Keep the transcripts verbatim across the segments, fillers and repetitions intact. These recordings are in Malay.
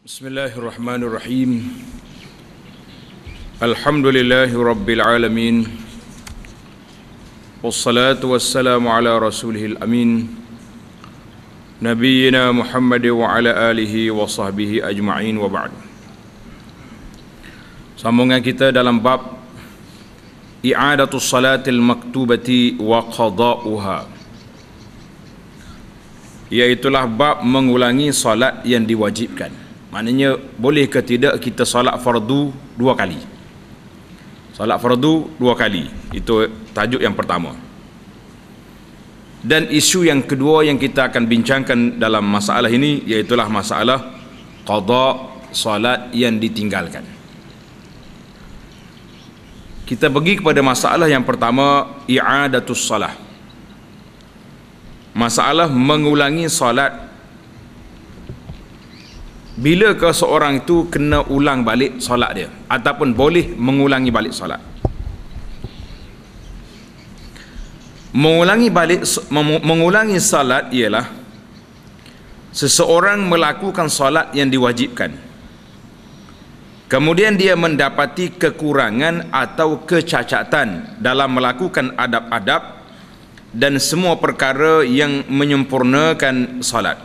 Bismillahirrahmanirrahim. Alhamdulillahi rabbil alamin. Wassalatu wassalamu ala rasulihil amin, Nabiyyina Muhammad wa ala alihi wa sahbihi ajma'in wa ba'd. Sambungan kita dalam bab i'adatus salatil maktubati wa qada'uha, iaitulah bab mengulangi salat yang diwajibkan. Maknanya boleh ke tidak kita solat fardu dua kali. Solat fardu dua kali. Itu tajuk yang pertama. Dan isu yang kedua yang kita akan bincangkan dalam masalah ini, iaitulah masalah qada solat yang ditinggalkan. Kita pergi kepada masalah yang pertama, i'adatus salah. Masalah mengulangi solat. Bila ke seorang itu kena ulang balik solat dia, ataupun boleh mengulangi balik solat. Mengulangi balik mengulangi solat ialah seseorang melakukan solat yang diwajibkan, kemudian dia mendapati kekurangan atau kecacatan dalam melakukan adab-adab dan semua perkara yang menyempurnakan solat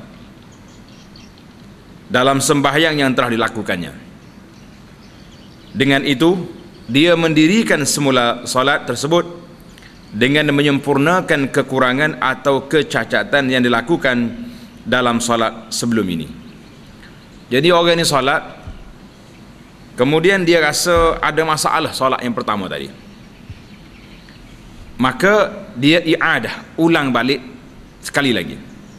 dalam sembahyang yang telah dilakukannya. Dengan itu, dia mendirikan semula solat tersebut dengan menyempurnakan kekurangan atau kecacatan yang dilakukan dalam solat sebelum ini. Jadi orang ini solat, kemudian dia rasa ada masalah solat yang pertama tadi, maka dia i'adah, ulang balik sekali lagi.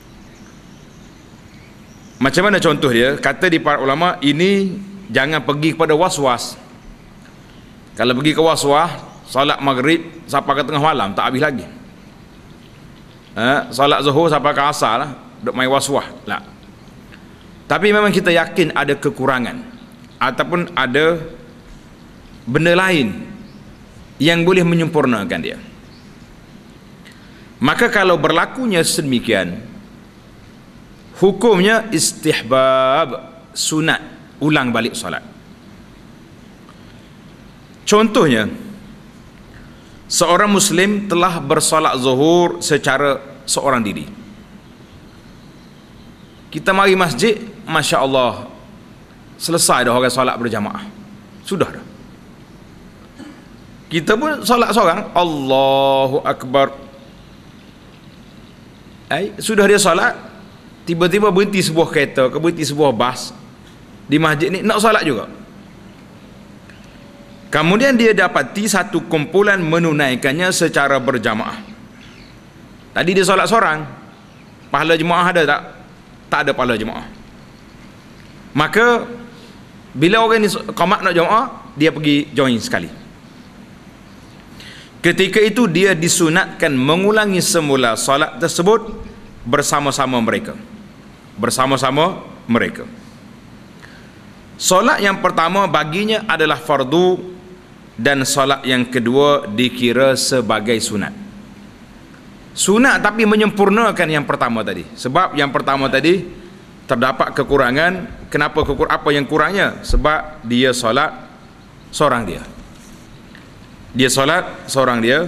Macam mana contoh dia? Kata di para ulama, ini jangan pergi kepada was-was. Kalau pergi ke was-was, solat maghrib sampai ke tengah malam tak habis lagi. Ha? Solat zuhur sampai ke asar lah, duk main was-was lah. Tapi memang kita yakin ada kekurangan ataupun ada benda lain yang boleh menyempurnakan dia. Maka kalau berlakunya sedemikian, hukumnya istihbab, sunat ulang balik solat. Contohnya, seorang muslim telah bersolat zuhur secara seorang diri. Kita mari masjid, Masya Allah, selesai dah orang solat berjamaah, sudah dah. Kita pun solat seorang, Allahu Akbar, eh, sudah dia solat, tiba-tiba berhenti sebuah kereta ke berhenti sebuah bas di masjid ni, nak solat juga. Kemudian dia dapati satu kumpulan menunaikannya secara berjamaah. Tadi dia solat seorang, pahala jemaah ada tak? Tak ada pahala jemaah. Maka bila orang ni qamat nak jemaah, dia pergi join sekali. Ketika itu dia disunatkan mengulangi semula solat tersebut bersama-sama mereka. Bersama-sama mereka. Solat yang pertama baginya adalah fardu, dan solat yang kedua dikira sebagai sunat. Sunat tapi menyempurnakan yang pertama tadi. Sebab yang pertama tadi terdapat kekurangan. Kenapa kekur apa yang kurangnya? Sebab dia solat seorang dia. Dia solat seorang dia.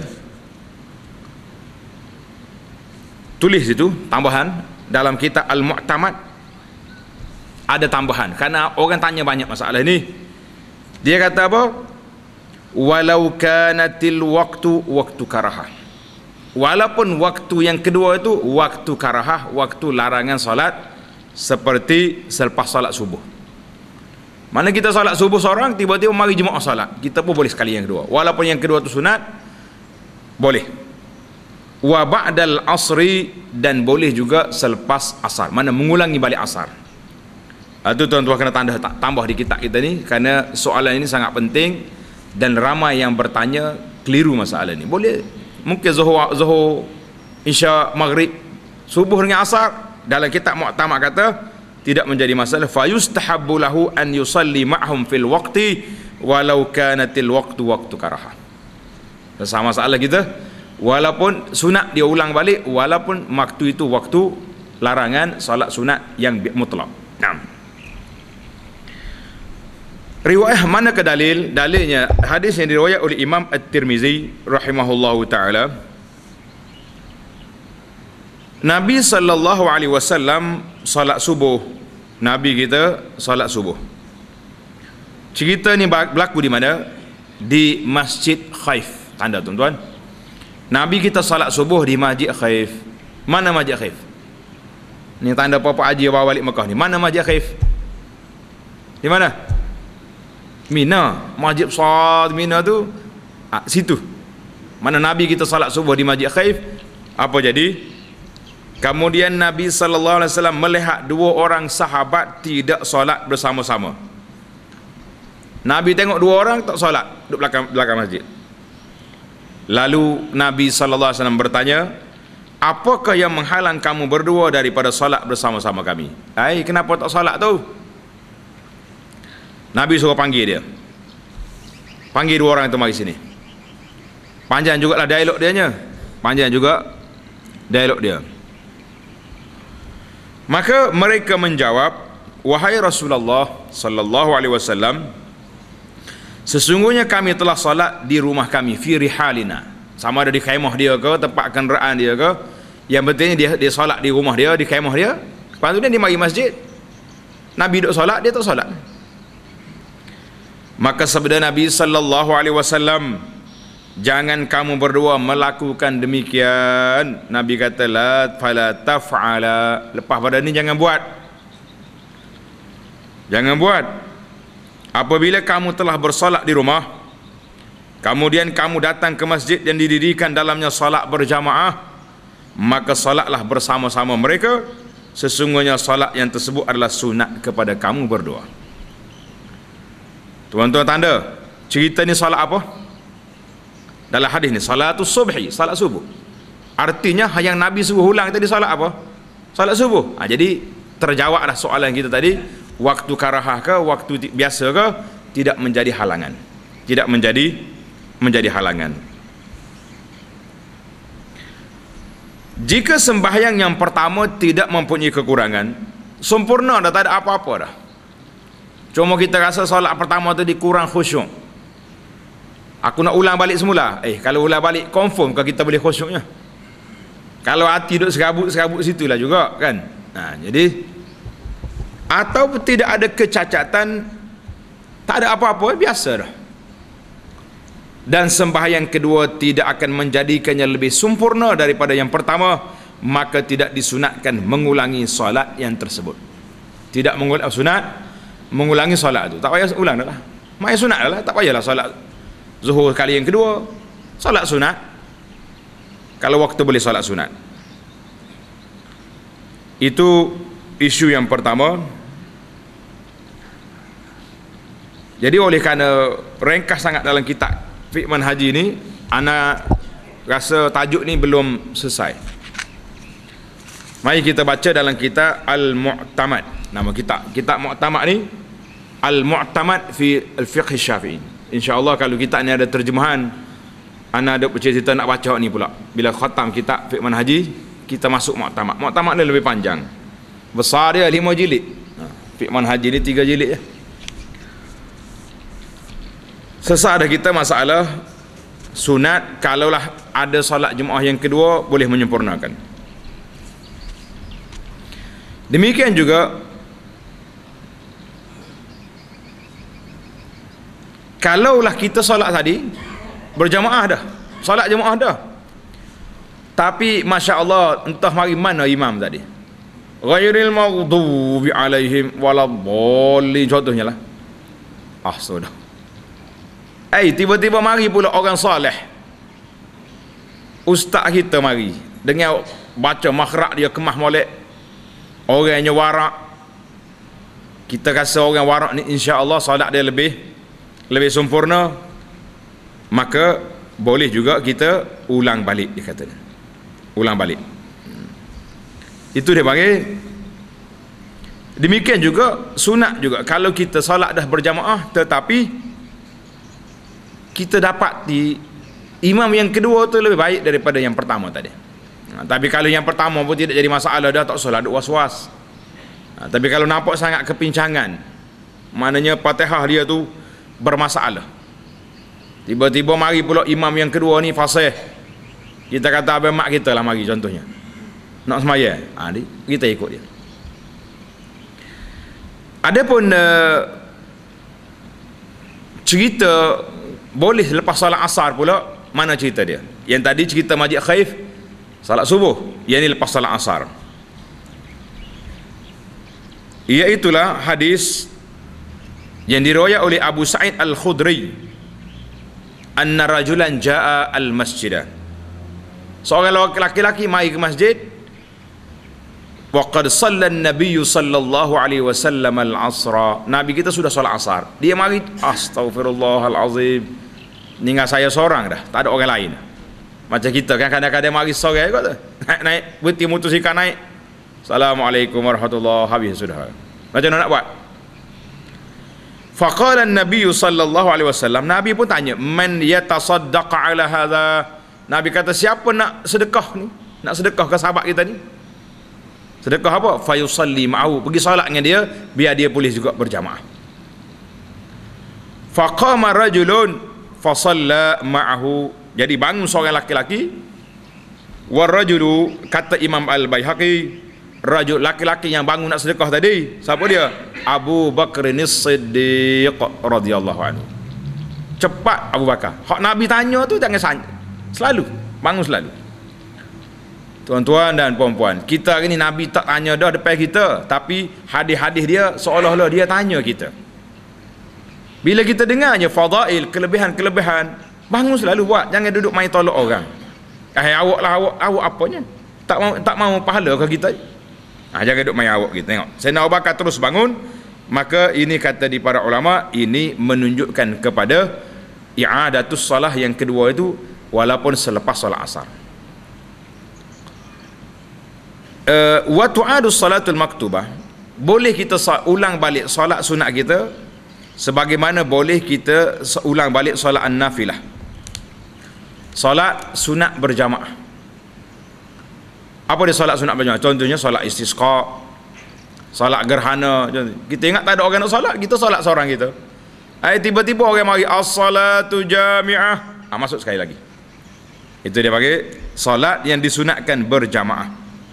Tulis itu tambahan dalam kitab Al-Mu'tamad, ada tambahan karena orang tanya banyak masalah ini. Dia kata apa? Walau kanatil waktu waktu karahah. Walaupun waktu yang kedua itu waktu karahah, waktu larangan solat, seperti selepas solat subuh. Mana kita solat subuh seorang, tiba-tiba mari jemaah solat, kita pun boleh sekali yang kedua. Walaupun yang kedua itu sunat, boleh. Wa ba'dal asri, dan boleh juga selepas asar. Mana mengulangi balik asar. Itu tuan-tuan kena tanda tambah di kitab kita ni, kerana soalan ini sangat penting dan ramai yang bertanya keliru masalah ini. Boleh mungkin zuhur, zuhur, isya, maghrib, subuh dengan asar, dalam kitab Mu'tamad kata tidak menjadi masalah. Fa yustahabbu lahu an yusalli ma'hum fil waqti walau kanatil waqtu waqtu karahah. Sama masalah kita, walaupun sunat dia ulang balik, walaupun waktu itu waktu larangan solat sunat yang mutlak. Naam. Riwayat mana ke dalil? Dalilnya hadis yang diriwayat oleh Imam At-Tirmizi rahimahullahu taala. Nabi sallallahu alaihi wasallam salat subuh. Nabi kita salat subuh. Cerita ni berlaku di mana? Di Masjid Khaif. Tanda tuan-tuan. Nabi kita salat subuh di Masjid Khaif. Mana Masjid Khaif? Ni tanda Papa Haji bawa balik Mekah ni. Mana Masjid Khaif? Di mana? Mina. Masjid besar Mina tu ah, situ. Mana Nabi kita salat subuh di Masjid Khaif. Apa jadi? Kemudian Nabi sallallahu alaihi wasallam melihat dua orang sahabat tidak solat bersama-sama. Nabi tengok dua orang tak solat duduk belakang belakang masjid. Lalu Nabi sallallahu alaihi wasallam bertanya, "Apakah yang menghalang kamu berdua daripada solat bersama-sama kami?" Ai, kenapa tak solat tu? Nabi suruh panggil dia. Panggil dua orang itu mari sini. Panjang jugalah dialog dia nya. Panjang juga dialog dia. Maka mereka menjawab, "Wahai Rasulullah sallallahu alaihi wasallam, sesungguhnya kami telah salat di rumah kami, fi rihalina." Sama ada di khaimah dia ke, tempat kenderaan dia ke, yang pentingnya dia dia salat di rumah dia, di khaimah dia. Lepas tu dia mari masjid. Nabi duduk salat, dia tak salat. Maka sabda Nabi sallallahu alaihi wasallam, "Jangan kamu berdua melakukan demikian." Nabi kata, "La fala taf'ala." Lepas pada ni jangan buat. Jangan buat. Apabila kamu telah bersolat di rumah, kemudian kamu datang ke masjid yang didirikan dalamnya solat berjamaah, maka solatlah bersama-sama mereka. Sesungguhnya solat yang tersebut adalah sunat kepada kamu berdua. Tuan-tuan tanda, cerita ni solat apa? Dalam hadis ni, salatus subhi, salat subuh. Artinya yang Nabi suruh ulang tadi salat apa? Salat subuh. Ha, jadi terjawablah soalan kita tadi, waktu karahah ke, waktu biasa ke, tidak menjadi halangan. Tidak menjadi menjadi halangan. Jika sembahyang yang pertama tidak mempunyai kekurangan, sempurna dah, tak ada apa-apa dah. Cuma kita rasa solat pertama tu dikurang khusyuk. Aku nak ulang balik semula. Eh, kalau ulang balik confirm ke kita boleh khusyuknya? Kalau hati duduk serabut-serabut situlah juga kan. Nah, jadi atau tidak ada kecacatan, tak ada apa-apa, biasa dah. Dan sembahyang kedua tidak akan menjadikannya lebih sempurna daripada yang pertama, maka tidak disunatkan mengulangi solat yang tersebut. Tidak mengulangi sunat, mengulangi solat tu. Tak payah ulang dah lah. Mai sunat dah lah, tak payahlah solat zuhur kali yang kedua. Solat sunat. Kalau waktu boleh solat sunat. Itu isu yang pertama. Jadi oleh kerana ringkas sangat dalam kitab Fiqh Manhaji ni, ana rasa tajuk ni belum selesai. Mari kita baca dalam kitab Al-Mu'tamad. Nama kitab kitab Mu'tamad ni Al-Mu'tamad fi Al-Fiqh Syafi'i. InsyaAllah kalau kitab ni ada terjemahan, ana ada bercerita nak baca ni pula. Bila khatam kitab Fiqh Manhaji, kita masuk Mu'tamad. Mu'tamad ni lebih panjang. Besar dia lima jilid. Fiqh Manhaji ni tiga jilid je. Selesai dah kita masalah sunat, kalaulah ada solat jemaah yang kedua boleh menyempurnakan. Demikian juga kalaulah kita solat tadi berjamaah dah, solat jemaah dah, tapi Masya Allah entah mari mana imam tadi, ghairil maghdubi alaihim waladhdallin, contohnya lah. Ah sudah. Eh, tiba-tiba mari pula orang soleh, ustaz kita mari dengan baca makhraj dia kemah molek, orangnya warak. Kita rasa orang warak ni insya-Allah solat dia lebih lebih sempurna, maka boleh juga kita ulang balik, dia kata. Ulang balik. Itu dia panggil. Demikian juga sunat juga. Kalau kita solat dah berjamaah tetapi kita dapat di imam yang kedua tu lebih baik daripada yang pertama tadi. Ha, tapi kalau yang pertama pun tidak jadi masalah, dah tak solat, duk was-was. Ha, tapi kalau nampak sangat kepincangan, maknanya Fatihah dia tu bermasalah. Tiba-tiba mari pula imam yang kedua ni fasih, kita kata abang mak kita lah mari contohnya nak semaya, ha, kita ikut dia. Adapun uh, cerita boleh lepas solat asar pula, mana cerita dia? Yang tadi cerita Majid Khaif salat subuh, yang ni lepas solat asar. Iaitulah hadis yang diriwayat oleh Abu Sa'id Al-Khudri, anna rajulan jaa al-masjidah. Seorang laki-laki mai ke masjid, wa qad shalla an-nabiy sallallahu alaihi wasallam al-asra. Nabi kita sudah solat asar. Dia mari, astaghfirullahalazim. Tinggal saya seorang dah, tak ada orang lain. Macam kita kan kadang-kadang mari sore kot tu. Naik naik berhenti motosikal naik. Assalamualaikum warahmatullahi habis sudah. Macam mana nak buat? Faqala an-nabiy sallallahu alaihi wasallam, Nabi pun tanya, man yatasaddaq ala hadha? Nabi kata, siapa nak sedekah ni? Nak sedekah ke sahabat kita ni? Sedekah apa? Fayusalli ma'ahu, pergi solat dengan dia biar dia boleh juga berjamaah. Faqama rajulun fasalla ma'ahu, jadi bangun seorang laki-laki. Warajulu, kata Imam Al-Baihaqi, rajul laki-laki yang bangun nak sedekah tadi, siapa dia? Abu Bakr As-Siddiq radhiyallahu anhu. Cepat Abu Bakar. Hak Nabi tanya tu jangan sanya. Selalu bangun selalu. Tuan-tuan dan puan-puan, kita hari ni Nabi tak tanya dah depan kita, tapi hadis-hadis dia seolah-olah dia tanya kita. Bila kita dengarnya fadail, kelebihan-kelebihan, bangun selalu buat, jangan duduk main tolak orang. Eh awak lah awak, awak apanya? Tak mau tak mau pahala ke kita? Ha, jangan duduk main awak kita. Tengok, Sayyidina Abu Bakar terus bangun. Maka ini kata di para ulama, ini menunjukkan kepada i'adatus salah yang kedua itu walaupun selepas solat asar. Uh, wa tu'adus salatul maktubah, boleh kita ulang balik solat sunat kita sebagaimana boleh kita ulang balik solat an-nafilah, solat sunat berjamaah. Apa dia solat sunat berjamaah? Contohnya solat istisqa, solat gerhana. Kita ingat tak ada orang nak solat, kita solat seorang kita. Ay, tiba-tiba orang mari as-salatu jami'ah, ha, masuk sekali lagi. Itu dia panggil solat yang disunatkan berjamaah.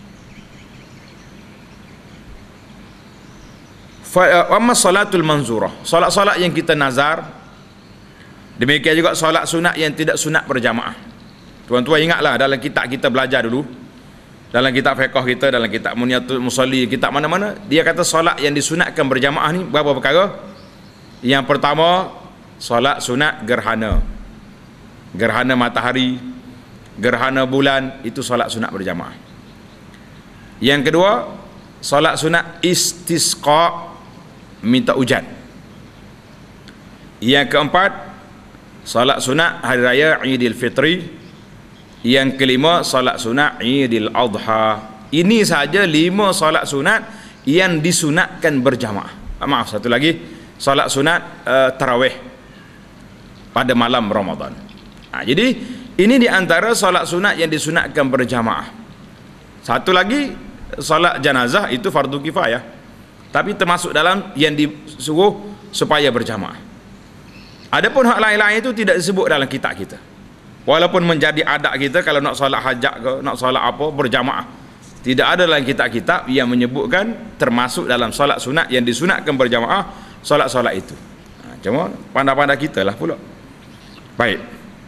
Fa amma salatul manzurah, solat-solat yang kita nazar. Demikian juga solat sunat yang tidak sunat berjamaah. Tuan-tuan ingatlah dalam kitab kita belajar dulu, dalam kitab fiqh kita, dalam kitab Muniyatul Musalli, kitab mana-mana, dia kata solat yang disunatkan berjamaah ni berapa perkara? Yang pertama, solat sunat gerhana, gerhana matahari, gerhana bulan, itu solat sunat berjamaah. Yang kedua, solat sunat istisqa, minta hujan. Yang keempat, solat sunat hari raya Idul Fitri. Yang kelima, solat sunat Idul Adha. Ini saja lima solat sunat yang disunatkan berjamaah. Maaf, satu lagi, solat sunat uh, tarawih pada malam Ramadan. Ha, jadi ini di antara solat sunat yang disunatkan berjamaah. Satu lagi, solat jenazah itu fardu kifayah, tapi termasuk dalam yang disuruh supaya berjamaah. Adapun hak lain-lain itu tidak disebut dalam kitab kita. Walaupun menjadi adat kita kalau nak solat hajat ke, nak solat apa, berjamaah. Tidak ada dalam kitab-kitab yang menyebutkan termasuk dalam solat sunat yang disunatkan berjamaah, solat-solat itu. Ha, cuma pandai-pandai kita lah pula. Baik.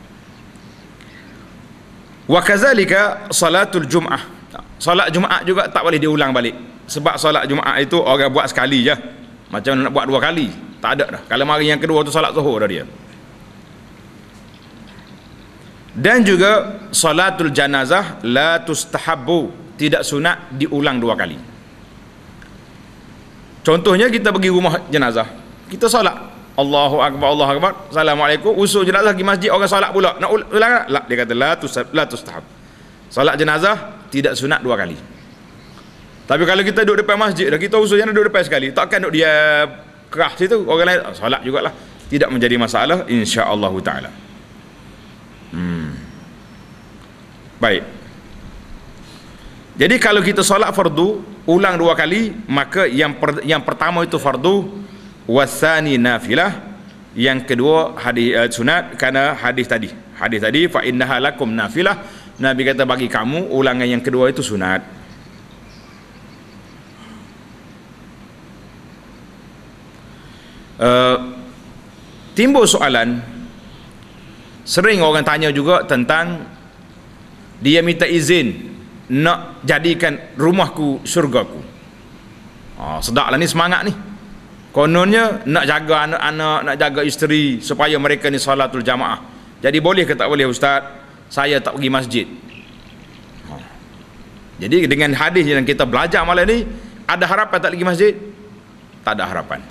Wa kazalika salatul jum'ah. Solat Jumaat juga tak boleh diulang balik. Sebab solat Jumaat itu orang buat sekali je. Macam nak buat dua kali, tak ada dah. Kalau mari yang kedua tu solat zuhur dah dia. Dan juga salatul janazah la tustahabbu, tidak sunat diulang dua kali. Contohnya kita pergi rumah jenazah, kita solat Allahu akbar, Allahu akbar, assalamualaikum, usul jenazah pergi masjid, orang solat pula nak ulang tak? La, dia kata la tusab la tustahab. Solat jenazah tidak sunat dua kali. Tapi kalau kita duduk depan masjid dah, kita usul jangan duduk depan sekali, takkan duduk dia kerah situ, orang lain solat jugalah, tidak menjadi masalah insya-Allah taala. Hmm. Baik. Jadi kalau kita solat fardu ulang dua kali, maka yang per, yang pertama itu fardu, wasani nafilah, yang kedua hadis uh, sunat kerana hadis tadi. Hadis tadi fa innaha lakum nafilah, Nabi kata bagi kamu ulangan yang kedua itu sunat. Uh, timbul soalan, sering orang tanya juga tentang dia minta izin nak jadikan rumahku syurgaku. Oh, sedaplah ni semangat ni. Kononnya nak jaga anak-anak, nak jaga isteri supaya mereka ni salatul jamaah. Jadi boleh ke tak boleh ustaz? Saya tak pergi masjid. Oh. Jadi dengan hadis yang kita belajar malam ni, ada harapan tak pergi masjid? Tak ada harapan.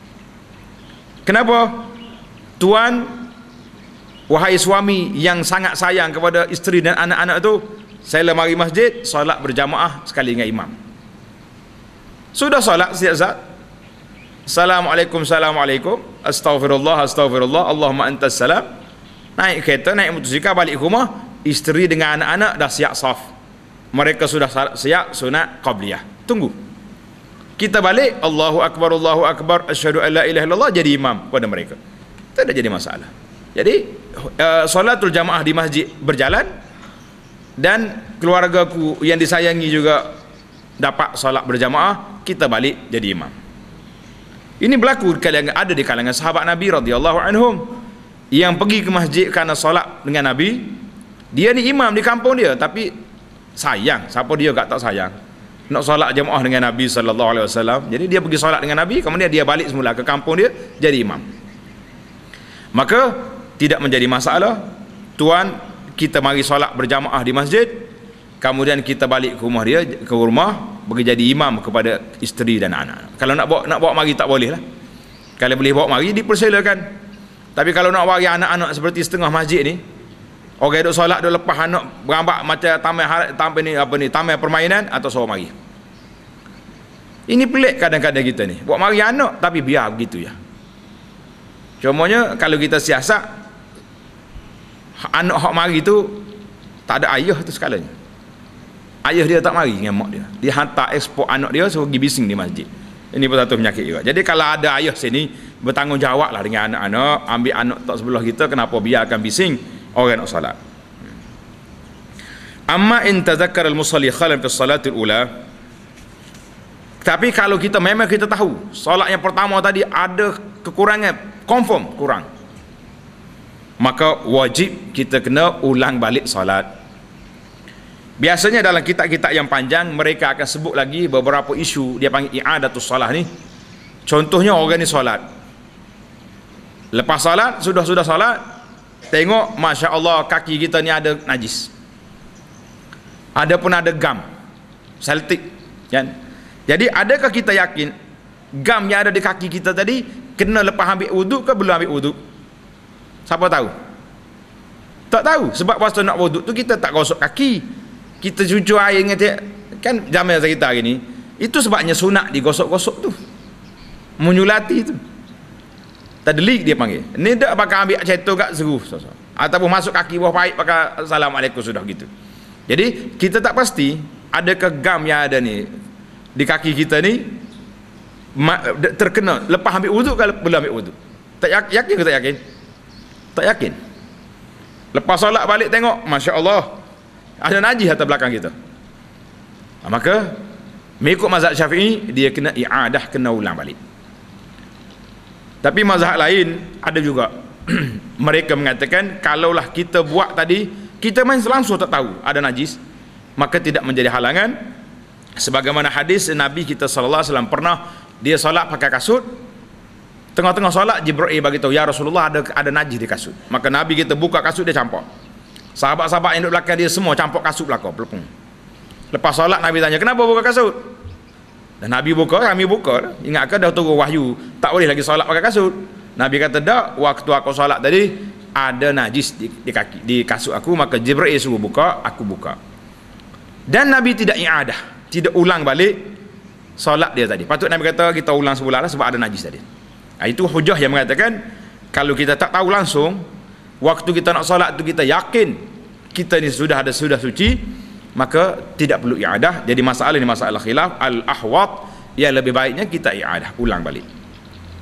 Kenapa? Tuan, wahai suami yang sangat sayang kepada isteri dan anak-anak tu, saya mari masjid, solat berjamaah sekali dengan imam. Sudah solat siap Zat, Assalamualaikum, Assalamualaikum, Astaghfirullah, Astaghfirullah, Allahumma antas salam. Naik kereta, naik motosikal balik rumah, isteri dengan anak-anak dah siap saf. Mereka sudah siap sunat qabliyah. Tunggu. Kita balik, Allahu Akbar, Allahu Akbar, asyhadu an la ilaha illallah, jadi imam pada mereka. Tak ada jadi masalah. Jadi uh, solatul jamaah di masjid berjalan, dan keluargaku yang disayangi juga dapat solat berjamaah, kita balik jadi imam. Ini berlaku kalangan, ada di kalangan sahabat Nabi radhiyallahu anhum yang pergi ke masjid kerana solat dengan Nabi. Dia ni imam di kampung dia, tapi sayang, siapa dia kat tak sayang nak solat jamaah dengan Nabi sallallahu alaihi wasallam. Jadi dia pergi solat dengan Nabi, kemudian dia balik semula ke kampung dia jadi imam. Maka tidak menjadi masalah, tuan kita mari solat berjamaah di masjid, kemudian kita balik ke rumah dia, ke rumah bagi jadi imam kepada isteri dan anak. Kalau nak bawa nak bawa mari tak boleh lah. Kalau boleh bawa mari dipersilakan. Tapi kalau nak bagi anak-anak seperti setengah masjid ni, orang duduk solat duduk lepas anak berambak macam taman taman ni apa ni, taman permainan atau suruh mari. Ini pelik kadang-kadang kita ni. Buat mari anak tapi biar begitu ya. Cumanya kalau kita siasat, anak hak mari tu tak ada ayah tu sekalanya. Ayah dia tak mari dengan mak dia. Dia hantar ekspor anak dia suruh pergi bising di masjid. Ini pun satu penyakit juga. Jadi kalau ada ayah sini, bertanggungjawablah dengan anak-anak, ambil anak tak sebelah kita, kenapa biarkan bising orang nak salat. Amma in tazakkara al-musalli khalan fi as-salatil ula. Tapi kalau kita memang kita tahu solat yang pertama tadi ada kekurangan, confirm kurang, maka wajib kita kena ulang balik solat. Biasanya dalam kitab-kitab yang panjang mereka akan sebut lagi beberapa isu, dia panggil i'adatus solah ni. Contohnya orang ni solat, lepas solat, sudah-sudah solat, tengok Masya Allah kaki kita ni ada najis, ada pun ada gam seltik kan. Jadi adakah kita yakin gam yang ada di kaki kita tadi kena lepas ambil wuduk ke belum ambil wuduk? Siapa tahu? Tak tahu. Sebab waktu nak wuduk tu kita tak gosok kaki, kita cucur air dengan dia. Kan zaman kita hari ni, itu sebabnya sunat digosok-gosok tu, menyulati tu. Tadlik dia panggil. Ni tak pakai ambil ceto kat seru ataupun masuk kaki bawah paip pakai assalamualaikum sudah gitu. Jadi kita tak pasti adakah gam yang ada ni di kaki kita ni terkena lepas ambil wuduk ke belum ambil wuduk. Tak yakin ke tak yakin? Tak yakin. Lepas solat balik tengok Masya Allah ada najis atas belakang kita, maka mengikut mazhab Syafi'i dia kena i'adah, kena ulang balik. Tapi mazhab lain ada juga mereka mengatakan kalaulah kita buat tadi, kita main langsung tak tahu ada najis, maka tidak menjadi halangan. Sebagaimana hadis Nabi kita sallallahu alaihi wasallam pernah dia solat pakai kasut, tengah-tengah solat Jibril bagi tahu, ya Rasulullah ada ada najis di kasut. Maka Nabi kita buka kasut, dia campak. Sahabat-sahabat yang duduk belakang dia semua campak kasut belakang, pelepung. Lepas solat Nabi tanya, kenapa buka kasut? Dan Nabi buka, kami buka. Ingatkan dah turun wahyu, tak boleh lagi solat pakai kasut. Nabi kata, tak, waktu aku solat tadi ada najis di, di kaki di kasut aku, maka Jibril suruh buka, aku buka. Dan Nabi tidak i'adah, tidak ulang balik solat dia tadi. Patut Nabi kata kita ulang sebulan lah sebab ada najis tadi. Nah, itu hujah yang mengatakan kalau kita tak tahu langsung, waktu kita nak solat tu kita yakin kita ni sudah ada sudah suci, maka tidak perlu i'adah. Jadi masalah ini masalah khilaf al-ahwat, yang lebih baiknya kita i'adah, ulang balik.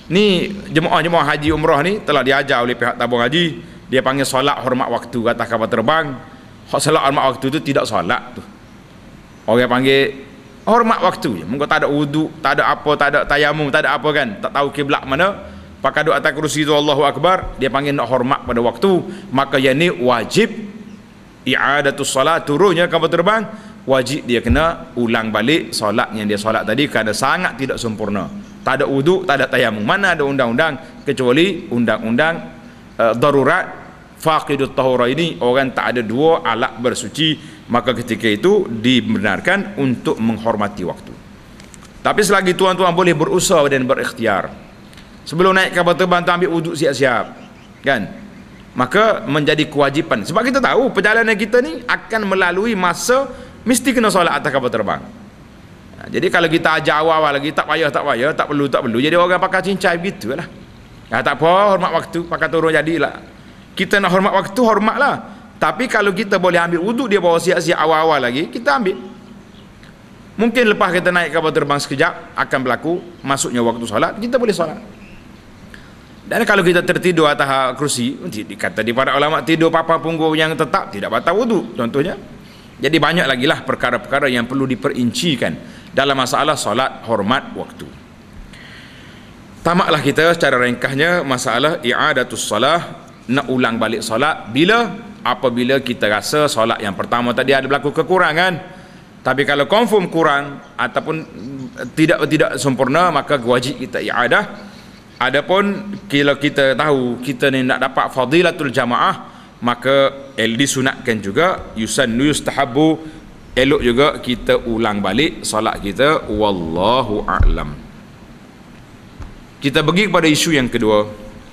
Ni jemaah-jemaah haji umrah ni telah diajar oleh pihak tabung haji. Dia panggil solat hormat waktu atas kapal terbang. Solat hormat waktu tu tidak solat tu. Orang panggil hormat waktu je. Mungkin tak ada wuduk, tak ada apa, tak ada tayamum, tak ada apa kan. Tak tahu kiblat mana. Pakai duduk atas kerusi tu Allahu Akbar. Dia panggil nak hormat pada waktu. Maka yang ni wajib i'adatus solat, turunnya kapal terbang. Wajib dia kena ulang balik solat yang dia solat tadi kerana sangat tidak sempurna. Tak ada wuduk, tak ada tayamum. Mana ada undang-undang kecuali undang-undang uh, darurat faqidut tahura ini, orang tak ada dua alat bersuci, maka ketika itu dibenarkan untuk menghormati waktu. Tapi selagi tuan-tuan boleh berusaha dan berikhtiar, sebelum naik kapal terbang tu ambil wuduk siap-siap kan, maka menjadi kewajipan. Sebab kita tahu perjalanan kita ni akan melalui masa mesti kena solat atas kapal terbang. Ha, jadi kalau kita ajar awal-awal lagi tak payah tak payah, tak perlu tak perlu, jadi orang pakai cincai begitulah. Ya, tak apa, hormat waktu, pakai turun jadilah. Kita nak hormat waktu, hormatlah. Tapi kalau kita boleh ambil wuduk dia bawa siap-siap awal-awal lagi, kita ambil. Mungkin lepas kita naik kapal terbang sekejap akan berlaku masuknya waktu solat, kita boleh solat. Dan kalau kita tertidur atas kerusi, dikata di para ulama tidur papan punggung yang tetap tidak batal wuduk contohnya. Jadi banyak lagi lah perkara-perkara yang perlu diperincikan dalam masalah solat hormat waktu. Tamaklah kita secara ringkasnya masalah i'adatus solah, nak ulang balik solat bila? Apabila kita rasa solat yang pertama tadi ada berlaku kekurangan. Tapi kalau confirm kurang ataupun tidak tidak sempurna, maka wajib kita i'adah. Adapun kalau kita tahu kita ni nak dapat fadilatul jamaah, maka el disunatkan juga, yusannu yustahabu, elok juga kita ulang balik solat kita. Wallahu a'lam. Kita pergi kepada isu yang kedua.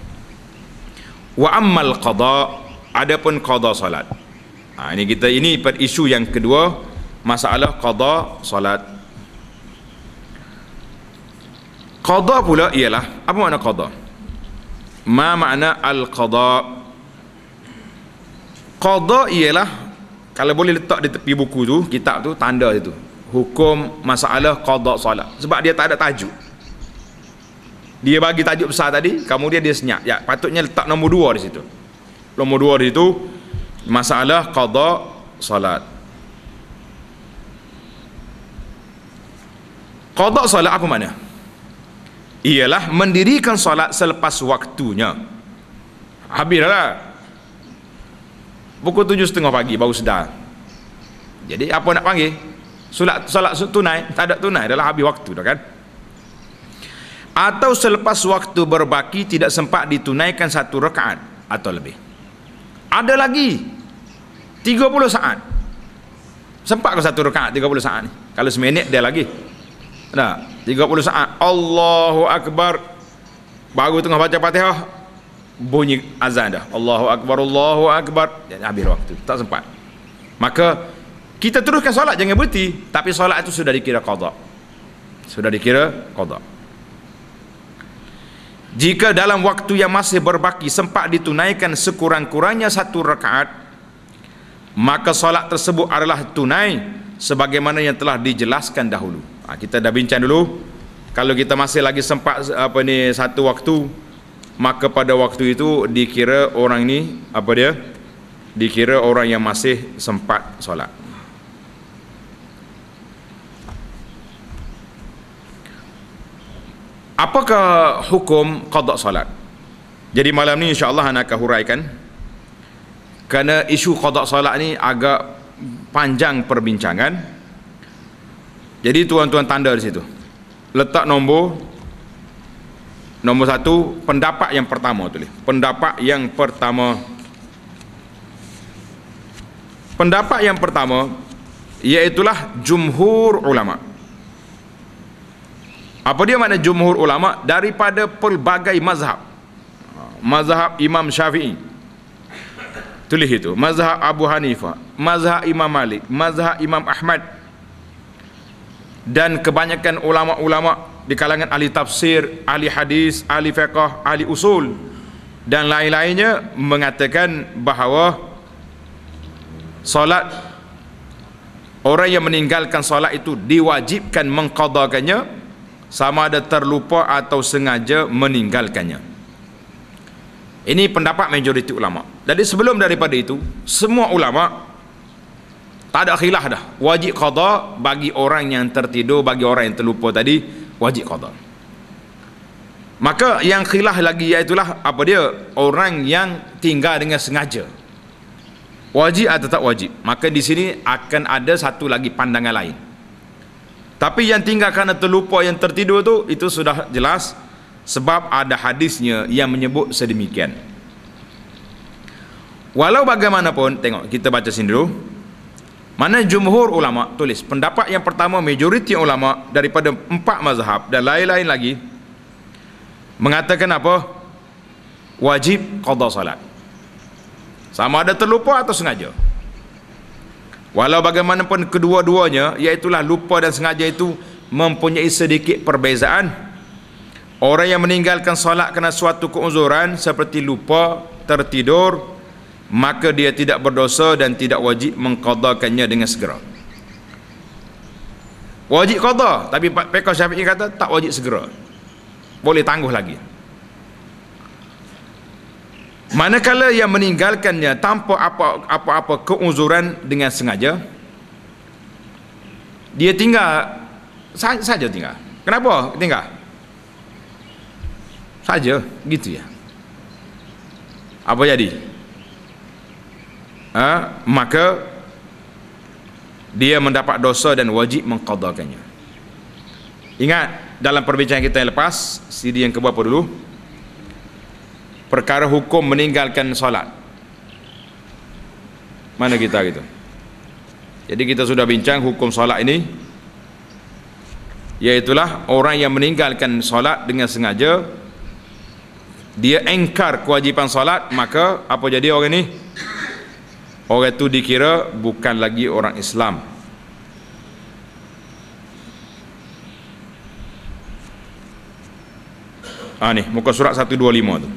Wa ammal qada, adapun qada solat. Ha, ini kita ini pada isu yang kedua, masalah qada solat. Qada pula ialah apa makna qada? Ma makna al-qada? Qada ialah, kalau boleh letak di tepi buku tu, kitab tu, tanda itu hukum masalah qada solat. Sebab dia tak ada tajuk. Dia bagi tajuk besar tadi, kemudian dia senyap. Ya, patutnya letak nombor dua di situ. Nombor dua di situ masalah qada solat. Qada solat apa makna? Ialah mendirikan solat selepas waktunya. Habis dah. Pukul tujuh setengah pagi baru sedar. Jadi apa nak panggil? Solat solat tunai, tak ada tunai, adalah habis waktu dah kan? Atau selepas waktu berbaki tidak sempat ditunaikan satu rakaat atau lebih. Ada lagi tiga puluh saat. Sempat ke satu rakaat tiga puluh saat ni? Kalau seminit dia lagi. Nah, tiga puluh saat. Allahu Akbar. Baru tengah baca Fatihah, bunyi azan dah. Allahu Akbar, Allahu Akbar. Dan habis waktu, tak sempat. Maka kita teruskan solat, jangan berhenti. Tapi solat itu sudah dikira qada. Sudah dikira qada. Jika dalam waktu yang masih berbaki sempat ditunaikan sekurang-kurangnya satu rakaat, maka solat tersebut adalah tunai sebagaimana yang telah dijelaskan dahulu. Ha, kita dah bincang dulu. Kalau kita masih lagi sempat apa ni satu waktu, maka pada waktu itu dikira orang ini apa dia? Dikira orang yang masih sempat solat. Apakah hukum qada solat? Jadi malam ni insya-Allah anak akan huraikan, kerana isu qada solat ni agak panjang perbincangan. Jadi tuan-tuan tanda di situ. Letak nombor nombor satu, pendapat yang pertama tulis. Pendapat yang pertama. Pendapat yang pertama iaitulah jumhur ulama. Apa dia makna jumhur ulama? Daripada pelbagai mazhab. Mazhab Imam Syafi'i, tulis itu. Mazhab Abu Hanifah, mazhab Imam Malik, mazhab Imam Ahmad, dan kebanyakan ulama-ulama di kalangan ahli tafsir, ahli hadis, ahli fiqh, ahli usul dan lain-lainnya mengatakan bahawa solat, orang yang meninggalkan solat itu diwajibkan mengqadakannya sama ada terlupa atau sengaja meninggalkannya. Ini pendapat majoriti ulama. Jadi sebelum daripada itu, semua ulama tak ada khilaf dah, wajib qada bagi orang yang tertidur, bagi orang yang terlupa tadi wajib qada. Maka yang khilaf lagi iaitulah apa dia? Orang yang tinggal dengan sengaja, wajib atau tak wajib. Maka di sini akan ada satu lagi pandangan lain. Tapi yang tinggal kerana terlupa, yang tertidur tu, itu sudah jelas sebab ada hadisnya yang menyebut sedemikian. Walau bagaimanapun, tengok kita baca sini dulu. Mana jumhur ulama tulis pendapat yang pertama, majoriti ulama daripada empat mazhab dan lain-lain lagi mengatakan apa? Wajib qada salat, sama ada terlupa atau sengaja. Walau bagaimanapun kedua-duanya, iaitulah lupa dan sengaja itu mempunyai sedikit perbezaan. Orang yang meninggalkan solat kerana suatu keuzuran seperti lupa, tertidur, maka dia tidak berdosa dan tidak wajib mengqadakannya dengan segera. Wajib qada, tapi Fiqh Syafi'i kata tak wajib segera, boleh tangguh lagi. Manakala yang meninggalkannya tanpa apa apa-apa keuzuran dengan sengaja, dia tinggal saja tinggal. Kenapa tinggal? Saja gitu ya. Apa jadi? Ha, maka dia mendapat dosa dan wajib mengqadakannya. Ingat dalam perbincangan kita yang lepas, C D yang ke berapa dulu? Perkara hukum meninggalkan solat. Mana kita gitu? Jadi kita sudah bincang hukum solat ini, iaitulah orang yang meninggalkan solat dengan sengaja, dia engkar kewajipan solat, maka apa jadi orang ini? Orang itu dikira bukan lagi orang Islam. Ah ni muka surat seratus dua puluh lima tu.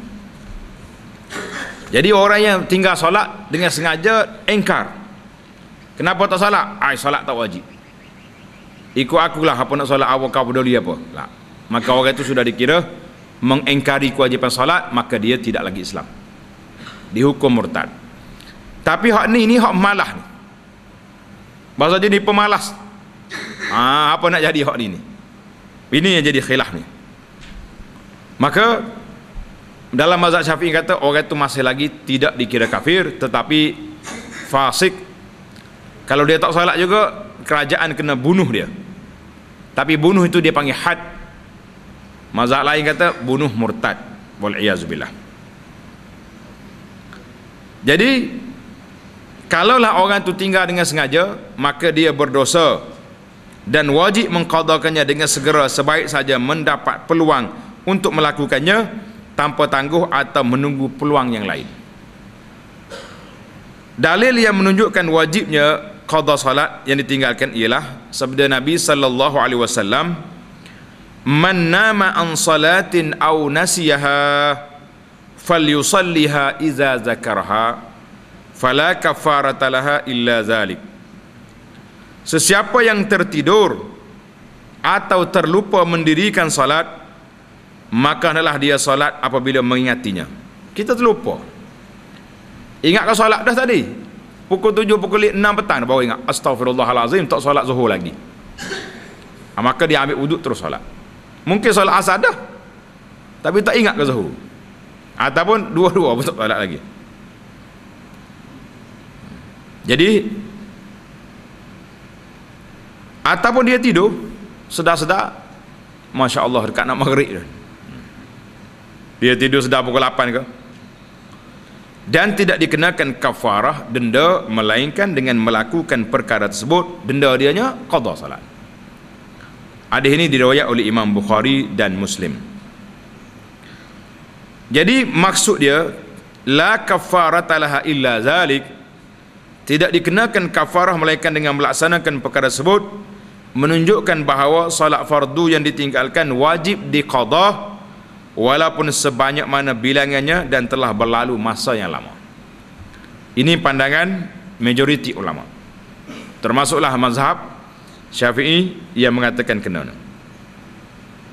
Jadi orang yang tinggal solat dengan sengaja engkar. Kenapa tak solat? Ai solat tak wajib. Ikut akulah apa nak solat, awak kau peduli apa? Lah. Maka orang itu sudah dikira mengengkari kewajipan solat, maka dia tidak lagi Islam. Dihukum murtad. Tapi hak ni ni hak malah ni. Bahasa dia ni pemalas. Ah, apa nak jadi hak ni ni? Ini yang jadi khilaf ni. Maka dalam mazhab Syafi'i kata orang itu masih lagi tidak dikira kafir, tetapi fasik. Kalau dia tak salat juga, kerajaan kena bunuh dia. Tapi bunuh itu dia panggil had. Mazhab lain kata bunuh murtad. Wal iyazubillah. Jadi kalaulah orang itu tinggal dengan sengaja, maka dia berdosa dan wajib mengqadakannya dengan segera, sebaik saja mendapat peluang untuk melakukannya tanpa tangguh atau menunggu peluang yang lain. Dalil yang menunjukkan wajibnya qada salat yang ditinggalkan ialah sabda Nabi sallallahu alaihi wasallam, "Man nama an salatin aw nasiyaha falyusalliha idza zakaraha fala kafarata laha illa zalik." Sesiapa yang tertidur atau terlupa mendirikan salat, maka adalah dia solat apabila mengingatinya. Kita terlupa, ingatkan solat dah tadi pukul tujuh, pukul enam petang, baru ingat astaghfirullahalazim, tak solat zuhur lagi. Ha, maka dia ambil wuduk terus solat. Mungkin solat asar dah, tapi tak ingat ke zuhur, ataupun dua-dua pun tak solat lagi. Jadi ataupun dia tidur sedar-sedar, Masya Allah dekat nak maghrib dah, dia tidur sedar pukul lapan ke, dan tidak dikenakan kafarah denda, melainkan dengan melakukan perkara tersebut denda dianya qada salat. Hadis ini diriwayat oleh Imam Bukhari dan Muslim. Jadi maksud dia la kafarata laha illa zalik, tidak dikenakan kafarah melainkan dengan melaksanakan perkara tersebut, menunjukkan bahawa salat fardu yang ditinggalkan wajib diqada walaupun sebanyak mana bilangannya dan telah berlalu masa yang lama. Ini pandangan majoriti ulama, termasuklah mazhab Syafi'i yang mengatakan kena.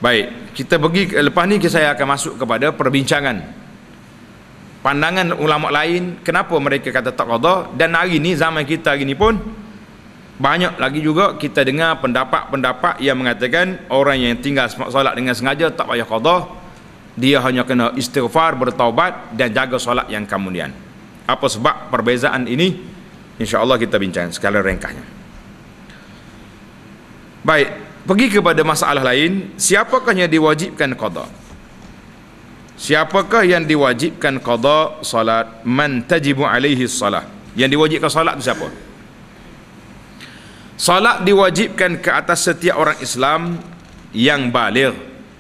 Baik, kita pergi lepas ni saya akan masuk kepada perbincangan pandangan ulama lain kenapa mereka kata tak qada. Dan hari ni zaman kita hari ni pun banyak lagi juga kita dengar pendapat-pendapat yang mengatakan orang yang tinggal solat dengan sengaja tak payah qada, dia hanya kena istighfar, bertaubat dan jaga solat yang kemudian. Apa sebab perbezaan ini? InsyaAllah kita bincang sekali ringkasnya. Baik, pergi kepada masalah lain. Siapakah yang diwajibkan qada? Siapakah yang diwajibkan qada salat? Man tajibu alaihi salah. Yang diwajibkan salat itu siapa? Salat diwajibkan ke atas setiap orang Islam yang baligh,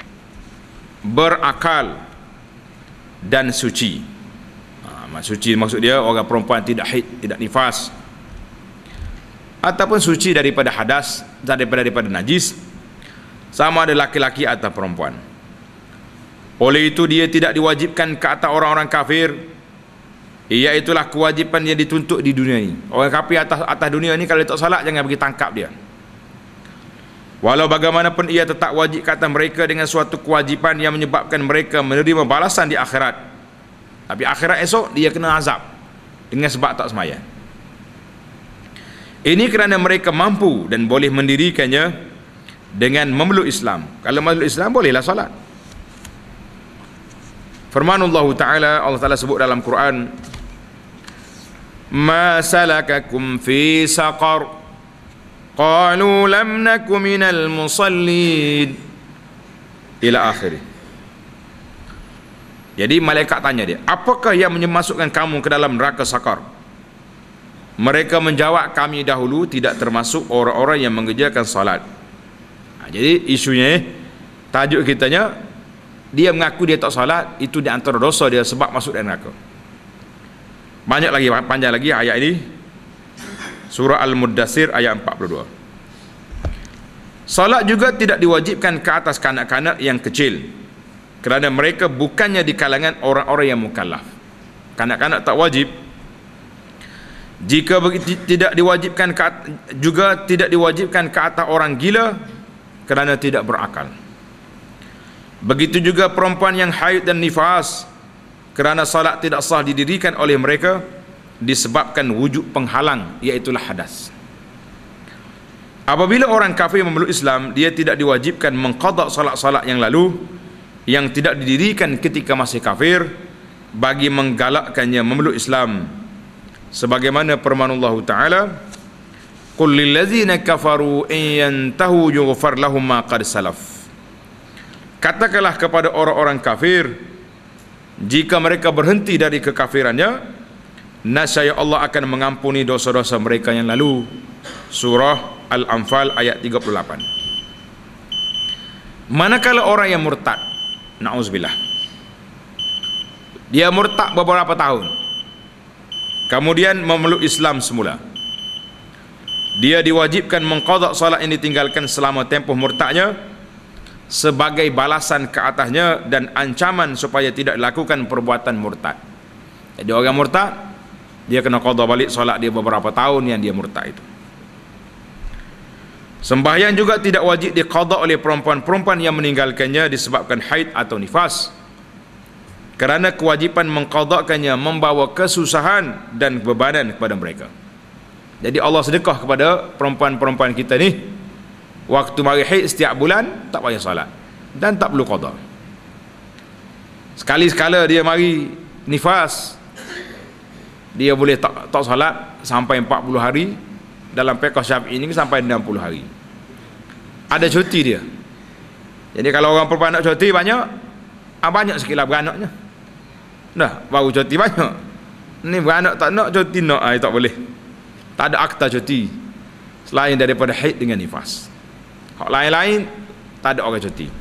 berakal dan suci. Ha, suci maksud dia orang perempuan tidak haid, tidak nifas, ataupun suci daripada hadas, daripada daripada najis, sama ada laki-laki atau perempuan. Oleh itu dia tidak diwajibkan ke atas orang-orang kafir, iaitulah kewajipan yang dituntut di dunia ini. Orang kafir atas atas dunia ini kalau tak salat jangan pergi tangkap dia. Walau bagaimanapun ia tetap wajib ke atas mereka dengan suatu kewajipan yang menyebabkan mereka menerima balasan di akhirat. Tapi akhirat esok dia kena azab dengan sebab tak sembahyang. Ini kerana mereka mampu dan boleh mendirikannya dengan memeluk Islam. Kalau memeluk Islam bolehlah salat. Firmanullah Ta'ala, Allah Ta'ala sebut dalam Quran, ma salakakum fi saqar qalu lam naku minal musallin ila akhirih. Jadi malaikat tanya dia, apakah yang memasukkan kamu ke dalam neraka sakar? Mereka menjawab, kami dahulu tidak termasuk orang-orang yang mengerjakan salat. Ha, jadi isunya, tajuk kitanya, dia mengaku dia tak salat, itu di antara dosa dia sebab masuk dalam neraka. Banyak lagi, panjang lagi ayat ini. Surah Al-Muddathir ayat empat puluh dua. Salat juga tidak diwajibkan ke atas kanak-kanak yang kecil, kerana mereka bukannya di kalangan orang-orang yang mukallaf. Kanak-kanak tak wajib. Jika tidak diwajibkan ke, juga tidak diwajibkan ke atas orang gila kerana tidak berakal. Begitu juga perempuan yang haid dan nifas, kerana salat tidak sah didirikan oleh mereka disebabkan wujud penghalang, iaitulah hadas. Apabila orang kafir memeluk Islam, dia tidak diwajibkan mengqada salat-salat yang lalu yang tidak didirikan ketika masih kafir bagi menggalakkannya memeluk Islam. Sebagaimana firmanullah Ta'ala, qul lil ladzina kafaru in yantahu yughfar lahum ma qad salaf. Katakanlah kepada orang-orang kafir, jika mereka berhenti dari kekafirannya, nascaya Allah akan mengampuni dosa-dosa mereka yang lalu. Surah Al-Anfal ayat tiga puluh lapan. Manakala orang yang murtad, na'udzubillah, dia murtad beberapa tahun, kemudian memeluk Islam semula, dia diwajibkan mengqada salat yang ditinggalkan selama tempoh murtadnya sebagai balasan ke atasnya dan ancaman supaya tidak dilakukan perbuatan murtad. Jadi orang murtad, dia kena qada balik solat dia beberapa tahun yang dia murtad itu. Sembahyang juga tidak wajib diqada oleh perempuan-perempuan yang meninggalkannya disebabkan haid atau nifas, kerana kewajipan mengqadakannya membawa kesusahan dan bebanan kepada mereka. Jadi Allah sedekah kepada perempuan-perempuan kita ni, waktu mari haid setiap bulan tak payah salat dan tak perlu qada. Sekali-sekala dia mari nifas, dia boleh tak tak salat sampai empat puluh hari. Dalam fiqh Syafi'i ini sampai enam puluh hari. Ada cuti dia. Jadi kalau orang perempuan nak cuti banyak, ah banyak sikitlah beranaknya. Dah baru cuti banyak. Ni beranak tak nak cuti nak, ah tak boleh. Tak ada akta cuti selain daripada haid dengan nifas. Hak lain-lain tak ada orang cuti.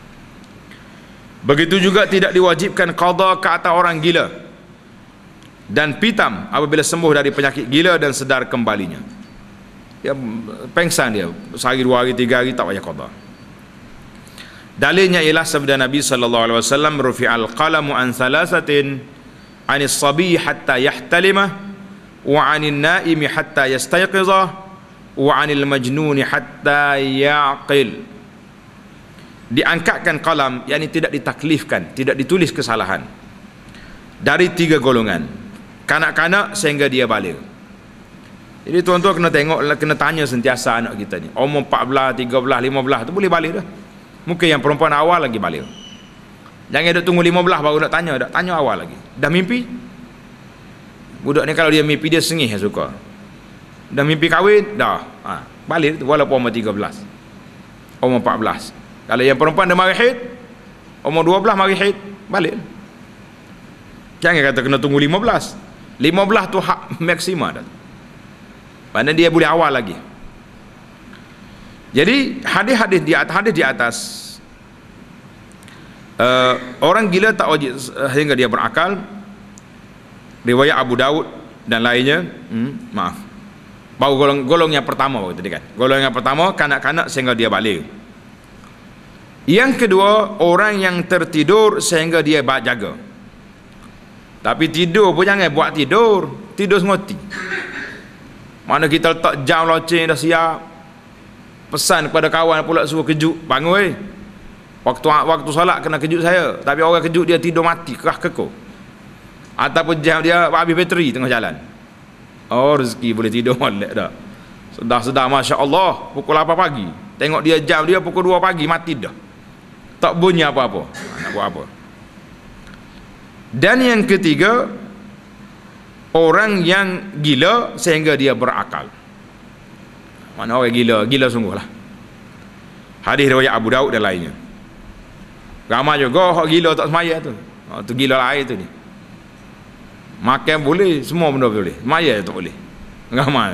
Begitu juga tidak diwajibkan qada ke atas orang gila dan pitam apabila sembuh dari penyakit gila dan sedar kembalinya. Dia pengsan dia sehari dua hari tiga hari tak payah qada. Dalilnya ialah sabda Nabi sallallahu alaihi wasallam, rufi'al qalamu an thalathatin, 'anis sabi hatta yahtalima, wa 'anil naimi hatta yastayqiza, wa 'anil majnuni hatta yaqil. diangkatkan qalam, yakni tidak ditaklifkan, tidak ditulis kesalahan, dari tiga golongan, kanak-kanak sehingga dia balik. Jadi tuan-tuan kena tengok, kena tanya sentiasa anak kita ni, umur empat belas, tiga belas, lima belas tu boleh balik dah. Mungkin yang perempuan awal lagi balik. Jangan duk tunggu lima belas baru nak tanya, dak tanya awal lagi. Dah mimpi? Budak ni kalau dia mimpi dia sengih suka. Dah mimpi kahwin, dah. Ha, balik walaupun umur tiga belas. Umur empat belas. Kalau yang perempuan dah mari haid, umur dua belas mari haid, balik. Jangan kata kena tunggu lima belas. lima belas tu hak maksima dah. Mana dia boleh awal lagi. Jadi hadis-hadis di atas, hadis di atas uh, orang gila tak wajib sehingga dia berakal, riwayat Abu Daud dan lainnya. hmm, maaf baru golong, golong yang pertama baru tadi kan. Golong yang pertama kanak-kanak sehingga dia balik. Yang kedua, orang yang tertidur sehingga dia jaga. Tapi tidur pun jangan buat tidur, tidur semoti. Mana kita letak jam loceng dah siap, pesan kepada kawan pula suruh kejut, bangun weh, waktu waktu solat kena kejut saya. Tapi orang kejut dia tidur mati, kerah kekok, ataupun jam dia habis bateri tengah jalan. Oh, rezeki boleh tidur molek dah. Sedar-sedar Masya Allah, pukul lapan pagi, tengok dia jam dia pukul dua pagi, mati dah, tak bunyi apa-apa. Nak buat apa? Dan yang ketiga, orang yang gila sehingga dia berakal. Mana orang gila? Gila sungguh lah. Hadis riwayat Abu Daud dan lainnya. Ramai juga orang gila tak semaya tu. Oh, tu gila lain tu ni. Makan boleh, semua benda boleh, semaya tak boleh. Ramai.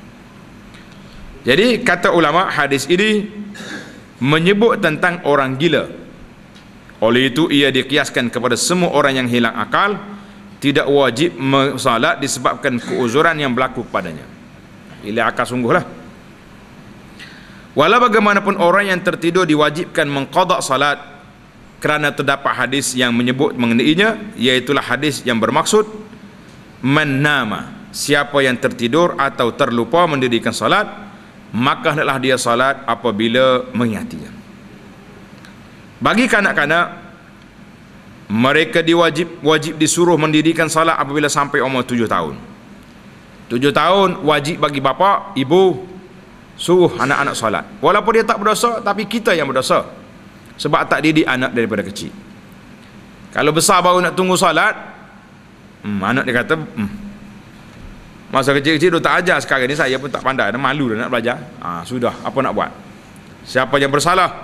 Jadi kata ulama, hadis ini menyebut tentang orang gila. Oleh itu ia dikiaskan kepada semua orang yang hilang akal, tidak wajib salat disebabkan keuzuran yang berlaku padanya. Hilang akal sungguhlah. Walau bagaimanapun orang yang tertidur diwajibkan mengqada salat kerana terdapat hadis yang menyebut mengenainya, iaitulah hadis yang bermaksud man nama, siapa yang tertidur atau terlupa mendirikan salat, maka hendaklah dia salat apabila mengingatinya. Bagi kanak-kanak, mereka diwajib wajib disuruh mendirikan salat apabila sampai umur tujuh tahun. Tujuh tahun wajib bagi bapa, ibu suruh anak-anak salat. Walaupun dia tak berdosa, tapi kita yang berdosa sebab tak didik anak daripada kecil. Kalau besar baru nak tunggu salat, hmm, anak dia kata, hmm, masa kecil-kecil dia tak ajar, sekarang ni saya pun tak pandai, dah malu dah nak belajar. Ah, sudah, apa nak buat? Siapa yang bersalah?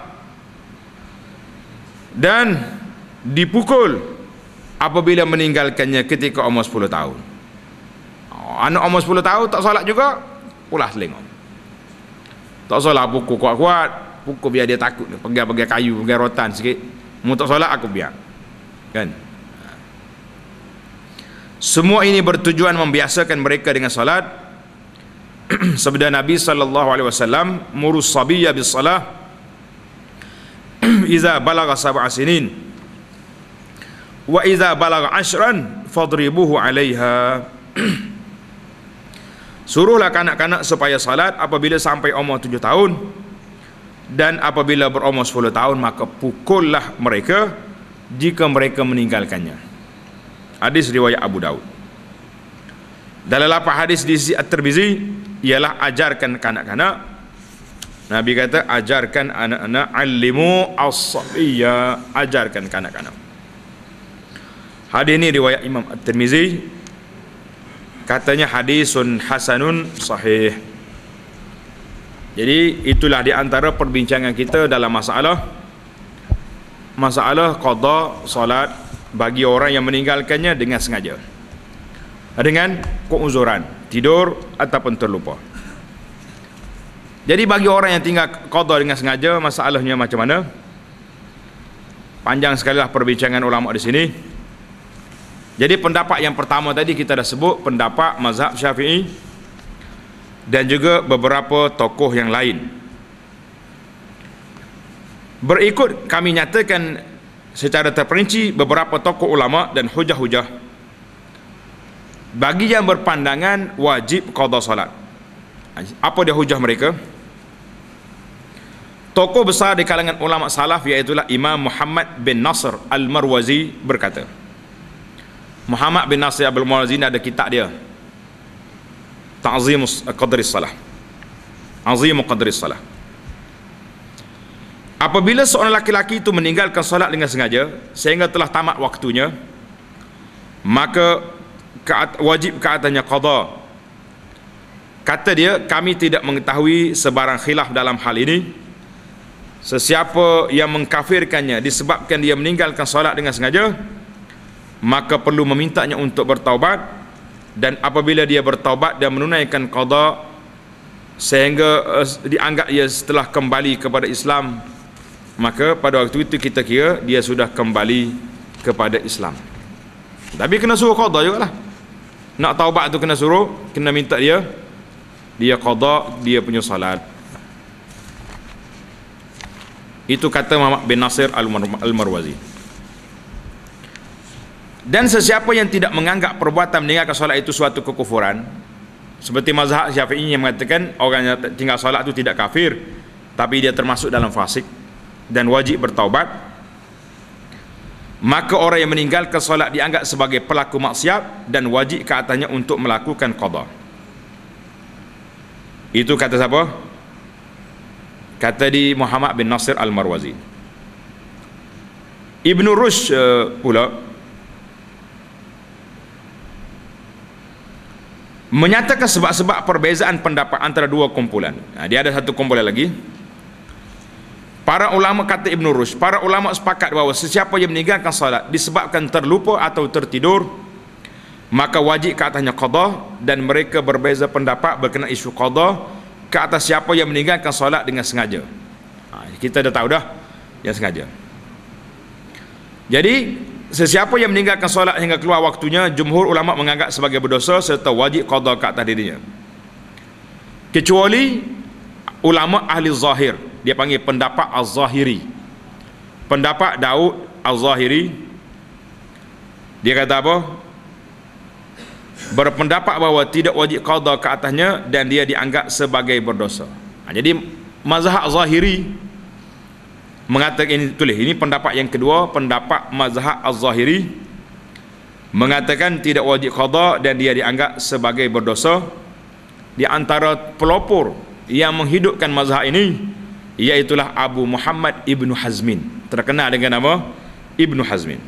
Dan dipukul apabila meninggalkannya ketika umur sepuluh tahun. Oh, anak umur sepuluh tahun tak solat juga, pulah selingkuh. Tak solat pukul kuat-kuat, pukul biar dia takut, pegang-pegang kayu, pegang rotan sikit. Mu tak solat aku biar. Kan? Semua ini bertujuan membiasakan mereka dengan salat. Sabda Nabi sallallahu alaihi wasallam, murus sabiyya bis salah iza balagha sab'a sinin wa iza balagha ashran fadribuhu 'alaiha. Suruhlah kanak-kanak supaya salat apabila sampai umur tujuh tahun, dan apabila berumur sepuluh tahun maka pukullah mereka jika mereka meninggalkannya. Hadis riwayat Abu Daud. Dalam lapan hadis di sisi At-Tirmizi ialah ajarkan kanak-kanak. Nabi kata ajarkan anak-anak, alimu as-sabiyya, ajarkan kanak-kanak. Hadis ini riwayat Imam At-Tirmizi, katanya hadisun hasanun sahih. Jadi itulah di antara perbincangan kita dalam masalah masalah qada salat bagi orang yang meninggalkannya dengan sengaja, dengan keuzuran, tidur ataupun terlupa. Jadi bagi orang yang tinggal qada dengan sengaja, masalahnya macam mana? Panjang sekali lah perbincangan ulama di sini. Jadi pendapat yang pertama tadi kita dah sebut, pendapat mazhab Syafi'i dan juga beberapa tokoh yang lain. Berikut kami nyatakan secara terperinci beberapa tokoh ulama dan hujah-hujah bagi yang berpandangan wajib qada salat. Apa dia hujah mereka? Tokoh besar di kalangan ulama salaf iaitulah Imam Muhammad bin Nasr Al-Marwazi berkata, Muhammad bin Nasr Al-Marwazi ada kitab dia, Ta'zim Qadris Salah, Azim Qadris Salah. Apabila seorang laki-laki itu meninggalkan solat dengan sengaja sehingga telah tamat waktunya, maka wajib ke atasnya qada. Kata dia, kami tidak mengetahui sebarang khilaf dalam hal ini. Sesiapa yang mengkafirkannya disebabkan dia meninggalkan solat dengan sengaja, maka perlu memintanya untuk bertaubat, dan apabila dia bertaubat dan menunaikan qada sehingga uh, dianggap ia setelah kembali kepada Islam, maka pada waktu itu kita kira dia sudah kembali kepada Islam. Tapi kena suruh qada jugalah. Nak taubat tu kena suruh, kena minta dia dia qada dia punya salat. Itu kata Muhammad bin Nasr Al-Marwazi. Dan sesiapa yang tidak menganggap perbuatan meninggalkan solat itu suatu kekufuran, seperti mazhab Syafi'i yang mengatakan orang yang tinggal solat itu tidak kafir, tapi dia termasuk dalam fasik dan wajib bertaubat, maka orang yang meninggalkan solat dianggap sebagai pelaku maksiat dan wajib ke atasnya untuk melakukan qada. Itu kata siapa? Kata di Muhammad bin Nasr Al-Marwazi. Ibn Rushd uh, pula menyatakan sebab-sebab perbezaan pendapat antara dua kumpulan. Nah, dia ada satu kumpulan lagi. Para ulama, kata Ibn Rushd, para ulama sepakat bahawa sesiapa yang meninggalkan salat disebabkan terlupa atau tertidur, maka wajib ke atasnya qada, dan mereka berbeza pendapat berkenaan isu qada ke atas siapa yang meninggalkan solat dengan sengaja. Ha, kita dah tahu dah yang sengaja. Jadi sesiapa yang meninggalkan solat hingga keluar waktunya, jumhur ulama menganggap sebagai berdosa serta wajib qada ke atas dirinya, kecuali ulama ahli zahir. Dia panggil pendapat Az-Zahiri. Pendapat Daud Az-Zahiri, dia kata apa? Berpendapat bahawa tidak wajib qada ke atasnya dan dia dianggap sebagai berdosa. Ha, jadi mazhab Zahiri mengatakan ini, tulis ini pendapat yang kedua, pendapat mazhab Az-Zahiri mengatakan tidak wajib qada dan dia dianggap sebagai berdosa. Di antara pelopor yang menghidupkan mazhab ini iaitulah Abu Muhammad Ibn Hazmin, terkenal dengan nama Ibn Hazmin.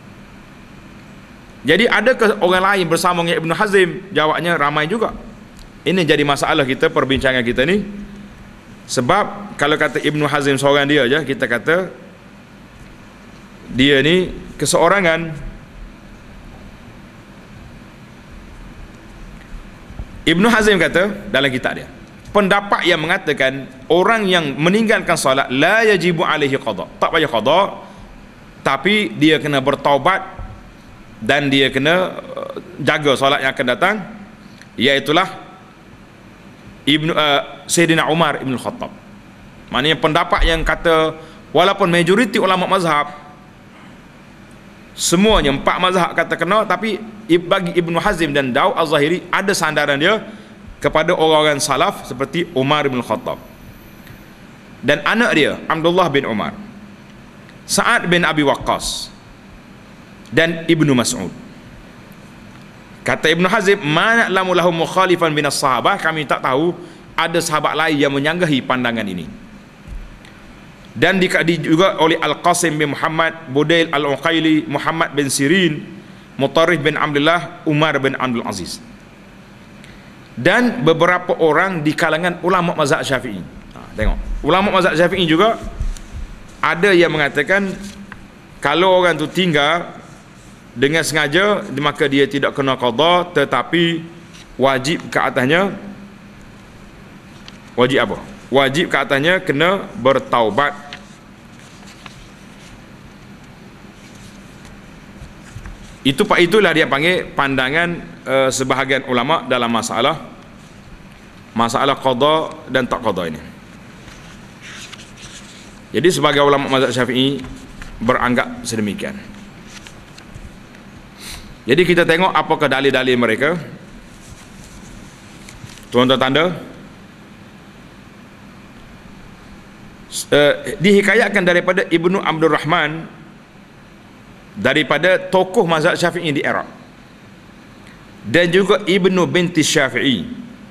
Jadi adakah orang lain bersama dengan Ibn Hazm? Jawabnya ramai juga. Ini jadi masalah kita, perbincangan kita ni. Sebab kalau kata Ibn Hazm seorang dia aja, kita kata dia ni keseorangan. Ibn Hazm kata dalam kitab dia, pendapat yang mengatakan orang yang meninggalkan solat la yajibu alaihi qada, tak payah qada, tapi dia kena bertaubat dan dia kena jaga solat yang akan datang, iaitulah Ibnu uh, Sayyidina Umar Ibn Khattab. Maknanya pendapat yang kata walaupun majoriti ulama mazhab semuanya empat mazhab kata kena, tapi bagi Ibn Hazm dan Daud Az-Zahiri ada sandaran dia kepada orang-orang salaf seperti Umar Ibn Khattab dan anak dia Abdullah bin Umar, Sa'ad bin Abi Waqqas dan Ibnu Mas'ud. Kata Ibn Hazm, ma na'lamu lahum mukhalifan minas sahabah, kami tak tahu ada sahabat lain yang menyanggahi pandangan ini. Dan dikadi juga oleh Al-Qasim bin Muhammad, Budail Al-Uqaili, Muhammad bin Sirin, Mutarrif bin Abdullah, Umar bin Abdul Aziz, dan beberapa orang di kalangan ulama mazhab Syafi'i. Ha, tengok, ulama mazhab Syafi'i juga ada yang mengatakan kalau orang tu tinggal dengan sengaja, maka dia tidak kena qada, tetapi wajib ke atasnya, wajib apa? Wajib ke atasnya kena bertaubat. Itu pak itulah dia panggil pandangan uh, sebahagian ulama dalam masalah masalah qada dan tak qada ini. Jadi sebagai ulama mazhab Syafi'i beranggap sedemikian. Jadi kita tengok apakah dalil-dalil mereka. Tuan-tuan tanda. uh, dihikayatkan daripada Ibnu Abdul Rahman, daripada tokoh mazhab Syafi'i di Iraq, dan juga Ibnu binti Syafi'i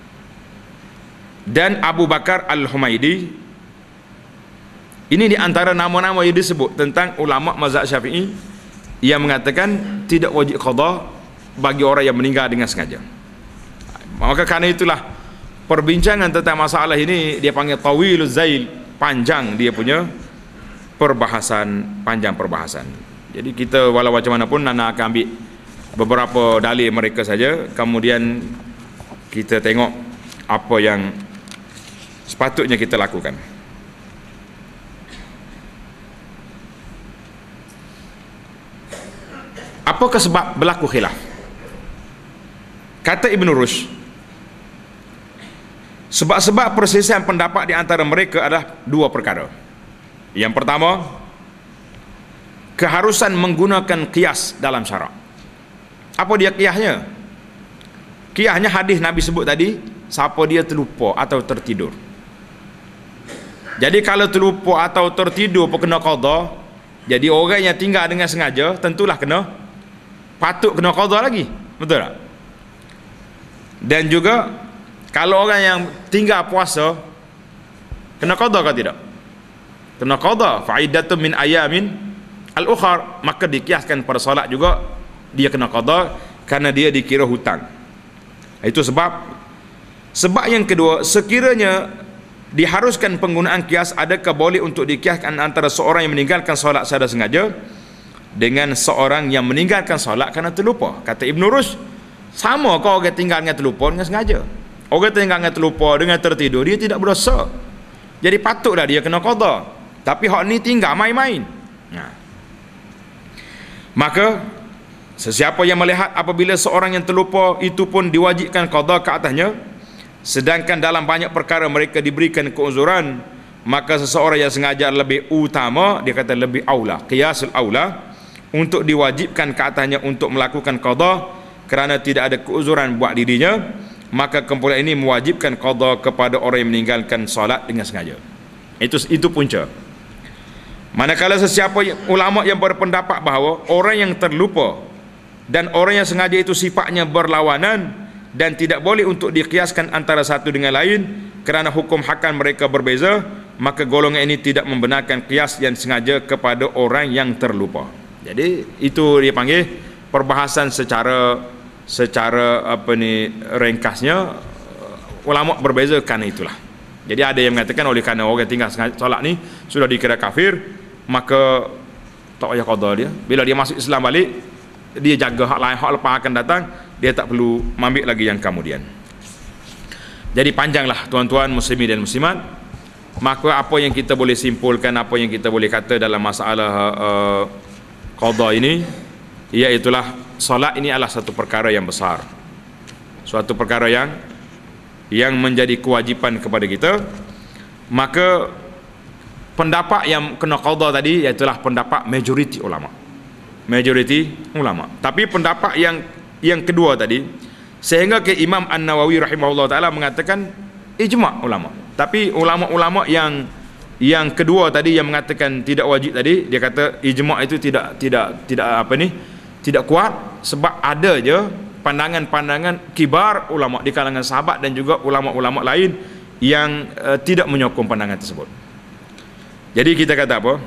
dan Abu Bakar Al-Humaidi. Ini di antara nama-nama yang disebut tentang ulama mazhab Syafi'i yang mengatakan tidak wajib qada bagi orang yang meninggal dengan sengaja. Maka kerana itulah perbincangan tentang masalah ini dia panggil tawiluz zail, panjang dia punya perbahasan, panjang perbahasan. Jadi kita walau macam mana pun Nana akan ambil beberapa dalil mereka saja, kemudian kita tengok apa yang sepatutnya kita lakukan. Apakah sebab berlaku khilaf? Kata Ibn Rushd, sebab-sebab perselisihan pendapat di antara mereka adalah dua perkara. Yang pertama, keharusan menggunakan qiyas dalam syarak. Apa dia qiyasnya? Qiyasnya hadis Nabi sebut tadi, siapa dia terlupa atau tertidur. Jadi kalau terlupa atau tertidur pun kena qada. Jadi orang yang tinggal dengan sengaja tentulah kena, patut kena qada lagi. Betul tak? Dan juga kalau orang yang tinggal puasa kena qada ke tidak? Kena qada. Fa'idatun min ayamin al-ukhar, maka dikiaskan pada solat juga dia kena qada kerana dia dikira hutang. Itu sebab. Sebab yang kedua, sekiranya diharuskan penggunaan kias, adakah boleh untuk dikiaskan antara seorang yang meninggalkan solat secara sengaja dengan seorang yang meninggalkan solat kerana terlupa? Kata Ibn Rushd, sama kau orang tinggal dengan terlupa dengan sengaja. Orang tinggal dengan terlupa dengan tertidur, dia tidak berdosa. Jadi patutlah dia kena qada. Tapi hak ni tinggal main-main. Nah. Maka sesiapa yang melihat apabila seorang yang terlupa itu pun diwajibkan qada ke atasnya, sedangkan dalam banyak perkara mereka diberikan keuzuran, maka seseorang yang sengaja lebih utama, dia kata lebih aula, qiyasul aula, untuk diwajibkan ke atasnya untuk melakukan qada kerana tidak ada keuzuran buat dirinya. Maka kumpulan ini mewajibkan qada kepada orang yang meninggalkan solat dengan sengaja. Itu itu punca. Manakala sesiapa ulama yang berpendapat bahawa orang yang terlupa dan orang yang sengaja itu sifatnya berlawanan dan tidak boleh untuk dikiaskan antara satu dengan lain kerana hukum hakam mereka berbeza, maka golongan ini tidak membenarkan kias yang sengaja kepada orang yang terlupa. Jadi itu dia panggil perbahasan secara secara apa ni ringkasnya. Ulama berbeza kerana itulah. Jadi ada yang mengatakan oleh kerana orang tinggal solat ni sudah dikira kafir, maka tak payah qada dia. Bila dia masuk Islam balik, dia jaga hak lain, hak lepas akan datang, dia tak perlu ambil lagi yang kemudian. Jadi panjanglah tuan-tuan muslimin dan muslimat. Maka apa yang kita boleh simpulkan, apa yang kita boleh kata dalam masalah uh, qada ini, iaitulah solat ini adalah satu perkara yang besar, suatu perkara yang yang menjadi kewajipan kepada kita. Maka pendapat yang kena qada tadi iaitulah pendapat majoriti ulama, majoriti ulama. Tapi pendapat yang yang kedua tadi, sehingga ke Imam An-Nawawi rahimahullah taala mengatakan ijma' ulama. Tapi ulama-ulama yang yang kedua tadi yang mengatakan tidak wajib tadi, dia kata ijma' itu tidak tidak tidak apa ni, tidak kuat, sebab ada je pandangan-pandangan kibar ulama di kalangan sahabat dan juga ulama-ulama lain yang uh, tidak menyokong pandangan tersebut. Jadi kita kata apa?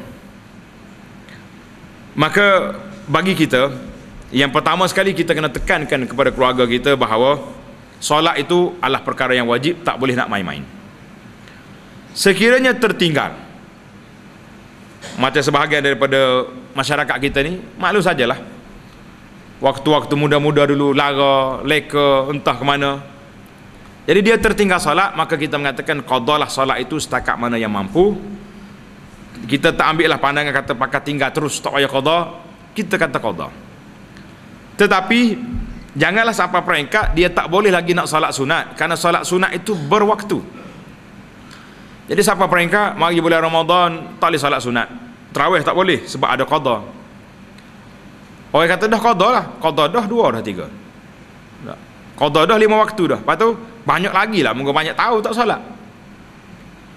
Maka bagi kita, yang pertama sekali kita kena tekankan kepada keluarga kita bahawa solat itu adalah perkara yang wajib, tak boleh nak main-main. Sekiranya tertinggal, macam sebahagian daripada masyarakat kita ni, maklum sajalah, waktu-waktu muda-muda dulu lara, leka, entah ke mana, jadi dia tertinggal solat, maka kita mengatakan qadalah solat itu setakat mana yang mampu. Kita tak ambil lah pandangan kata pakai tinggal terus tak payah qada, kita kata qada. Tetapi janganlah sampai peringkat dia tak boleh lagi nak solat sunat, kerana solat sunat itu berwaktu. Jadi sampai peringkat mari bulan Ramadan tak boleh solat sunat, tarawih tak boleh sebab ada qada. Orang kata dah qada lah, qada dah dua dah tiga, qada dah lima waktu dah, lepas tu banyak lagi lah, mungkin banyak tahu tak solat.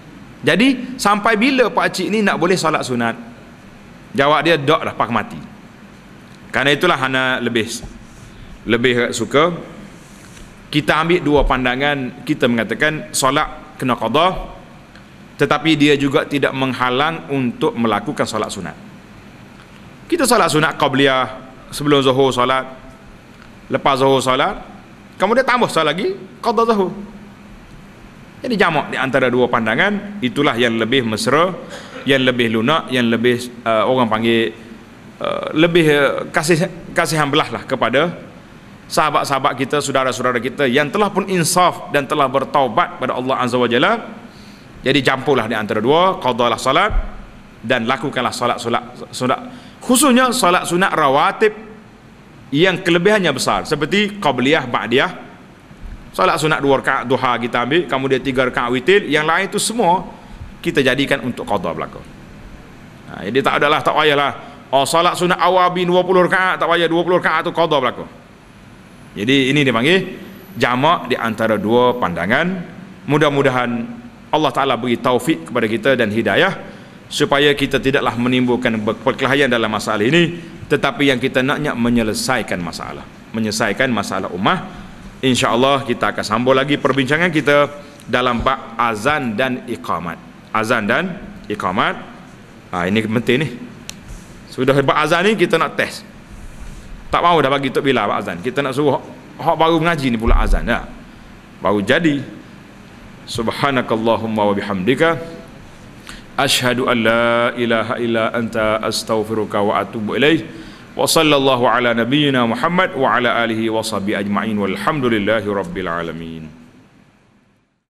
Jadi sampai bila pak cik ni nak boleh solat sunat? Jawab dia, dok dah pak mati. Karena itulah hana lebih lebih suka kita ambil dua pandangan. Kita mengatakan solat kena qada, tetapi dia juga tidak menghalang untuk melakukan solat sunat. Kita solat sunat qabliyah, sebelum zuhur solat, lepas zuhur solat, kemudian tambah solat lagi qada zuhur. Jadi jamak di antara dua pandangan itulah yang lebih mesra, yang lebih lunak, yang lebih uh, orang panggil uh, lebih uh, kasih kasihan belah lah kepada sahabat-sahabat kita, saudara-saudara kita yang telah pun insaf dan telah bertaubat pada Allah Azza wa Jalla. Jadi campurlah di antara dua, qadalah salat dan lakukanlah salat-salat sunat, khususnya salat sunat rawatib yang kelebihannya besar seperti qabliyah, ba'diyah. Salat sunat dua rakaat duha kita ambil, kemudian tiga rakaat witir, yang lain itu semua kita jadikan untuk qada belaka. Ha, jadi tak adalah, tak payahlah oh salat sunat awabi dua puluh rakaat, tak payah dua puluh rakaat tu qada belaka. Jadi ini dipanggil jamak di antara dua pandangan. Mudah-mudahan Allah Ta'ala beri taufik kepada kita dan hidayah supaya kita tidaklah menimbulkan perkelahian dalam masalah ini, tetapi yang kita naknya menyelesaikan masalah, menyelesaikan masalah ummah. InsyaAllah kita akan sambung lagi perbincangan kita dalam bab azan dan iqamat. Azan dan iqamat, ha, ini penting ni. Sudah bab azan ni kita nak test, tak mahu dah bagi tok bila bab azan, kita nak suruh hak baru mengaji ni pula azan dah baru jadi. Subhanakallahumma wa bihamdika asyhadu an la ilaha illa anta astaghfiruka wa atubu ilaih. Wa sallallahu ala nabiyyina Muhammad wa ala alihi wa sahbihi ajma'in walhamdulillahi rabbil alamin.